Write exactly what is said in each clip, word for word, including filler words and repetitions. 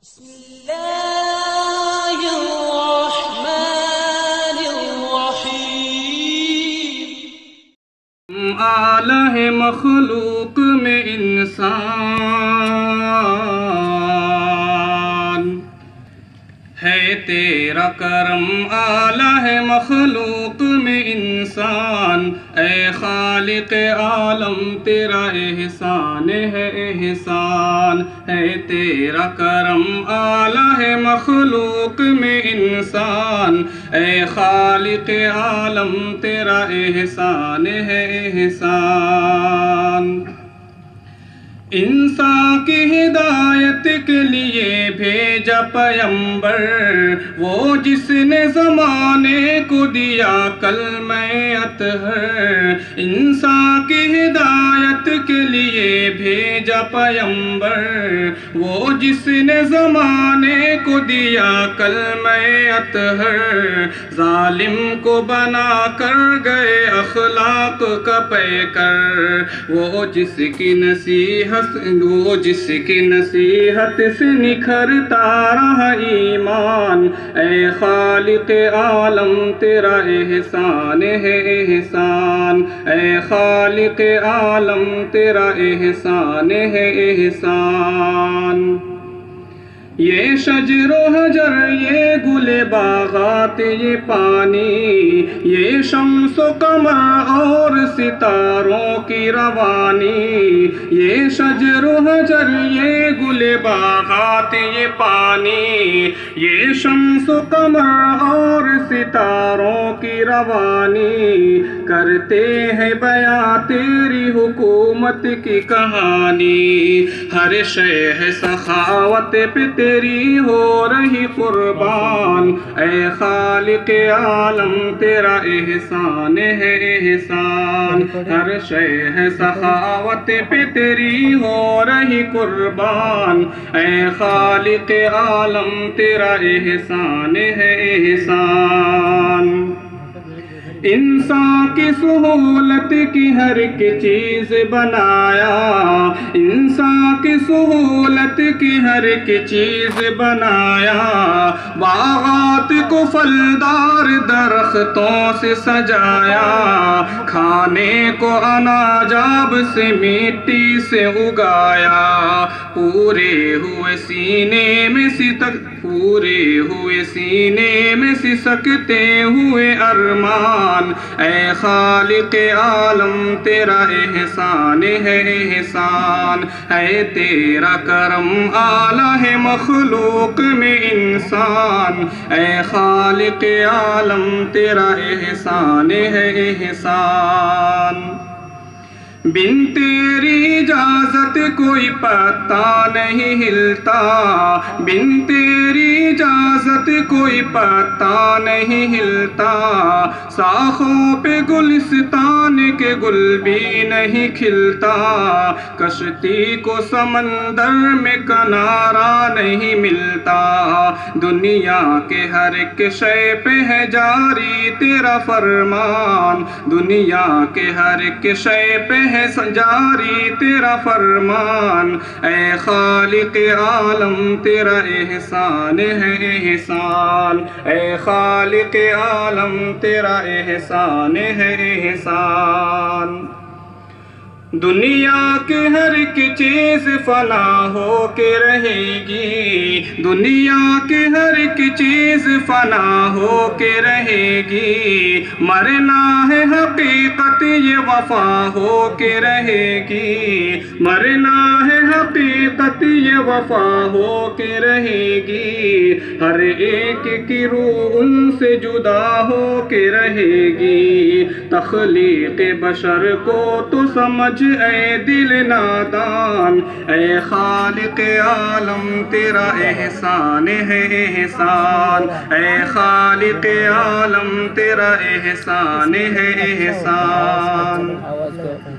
بسم الله الرحمن الرحيم اعلیٰ ہے مخلوق میں انسان ہے تیرا کرم، اعلیٰ ہے مخلوق میں انسان، اے خالق عالم تیرا احسان ہے احسان ہے تیرا کرم، اعلیٰ ہے مخلوق میں انسان، اے خالق عالم تیرا احسان ہے احسان۔ انسان کی ہدایت کے لیے بھیجا پیغمبر، وہ جس نے زمانے کو دیا کلمہ اطہر۔ انسان کی ہدایت کے لیے بھیجا پیغمبر، وہ جس نے زمانے کو دیا کلمہ اطہر۔ ظالم کو بنا کر گئے اخلاق کا پیکر، وہ جس کی نصیحت وہ جس کی نصیحت سے نکھرتا رہا ایمان، اے خالق عالم تیرا احسان ہے احسان، اے خالق عالم تیرا احسان ہے احسان۔ یہ شجر و حجر، یہ گل باغات، یہ پانی، یہ شمس و قمر اور ستاروں کی روانی، یہ شجر و حجر، یہ گل باغات، یہ پانی، یہ شمس و قمر اور ستاروں کی روانی، کرتے ہیں بیان تیری حکومت کی کہانی۔ ہر شے ہے سخاوت پہ تیری ہو رہی قربان، اے خالق عالم تیرا احسان ہے احسان۔ ہر شے ہے سخاوت پہ تیری ہو رہی قربان، اے خالق عالم تیرا احسان ہے احسان۔ انسان کی سہولت کی ہر ایک چیز بنایا، انسان کی سہولت کی ہر ایک چیز بنایا، باغات کو پھلدار درختوں سے سجایا، کھانے کو اناجاب سے مٹی سے اگایا، پورے ہوئے سینے میں ستک پورے ہوئے سینے میں سسکتے ہوئے ارمان، اے خالق عالم تیرا احسان ہے احسان ہے تیرا کرم، اعلیٰ ہے مخلوق میں انسان، اے خالق عالم تیرا احسان ہے احسان۔ بن تیری اجازت کوئی پتا نہیں ہلتا، بن تیری اجازت کوئی پتا نہیں ہلتا، شاخوں پہ گلستان کے گل بھی نہیں کھلتا، کشتی کو سمندر میں کنارہ نہیں ملتا، دنیا کے ہر ایک شے پہ ہے جاری تیرا فرمان، دنیا کے ہر ایک شے پہ ہے جاری تیرا فرمان، اے خالق عالم تیرا احسان ہے احسان، اے خالق عالم تیرا احسان ہے احسان۔ دنیا کی ہر ایک چیز فنا ہو کے رہے گی، دنیا کی ہر ایک چیز فنا ہو کے رہے گی، مرنا ہے حقیقت یہ وفا ہو کے رہے گی، مرنا ہے حقیقت یہ وفا ہو کے رہے گی، ہر ایک کی روح ان سے جدا ہو کے رہے گی، تخلیق بشر کو تو سمجھ اے دل نادان، اے خالق عالم تیرا احسان ہے احسان، اے خالق عالم تیرا احسان ہے احسان۔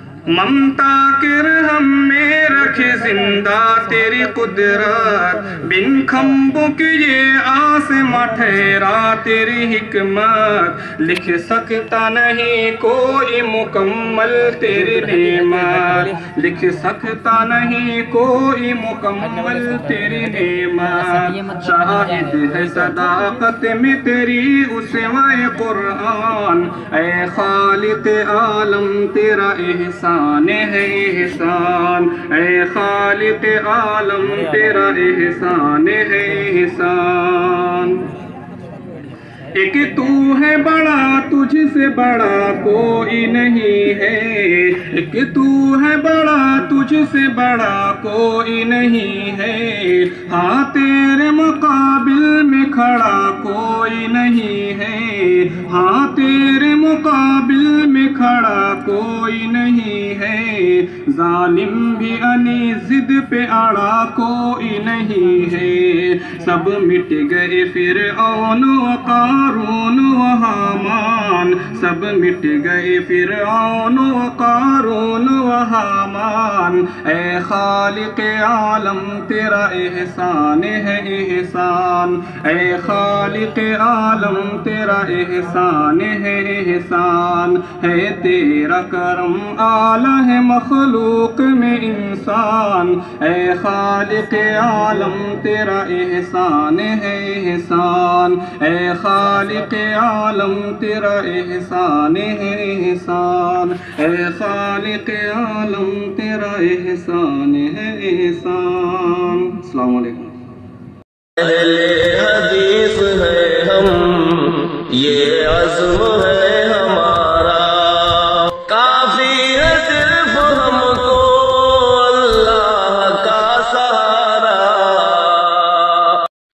ممتا کے رحم میں رکھے زندہ تیری قدرت، بن کھمبوں کی یہ آسماں ٹھہرا تیری حکمت لکھ سکتا نہیں کوئی مکمل تیری نعمت لکھ سکتا نہیں کوئی مکمل تیری نعمت شاہد ہے صداقت میں تیری اسوہ قرآن اے خالق عالم تیرا احسان ہے احسان اے خالق عالم تیرا احسان ہے احسان ایک تو ہے بڑا تجھ سے بڑا کوئی نہیں ہے ایک تو ہے بڑا تجھ سے بڑا کوئی نہیں ہے ہاں تیرے مقابل میں کھڑا کوئی نہیں ہے ہاں تیرے مقابل میں کھڑا کوئی نہیں ہے ظالم بھی انی ضد پہ اڑا کوئی نہیں ہے سب مٹ گئے فرعون و قارون و حامان سب مٹ گئے فرعون و قارون و حامان اے خالق عالم تیرا احسان ہے احسان اے خالق عالم تیرا احسان ہے احسان ہے تیرا کرم اعلیٰ ہے مخلوق میں انسان اے خالق عالم تیرا احسان ہے احسان اے خالق عالم تیرا احسان ہے احسان اے خالق عالم تیرا احسان ہے احسان السلام علیکم اہل حدیث ہے ہم یہ عزم ہے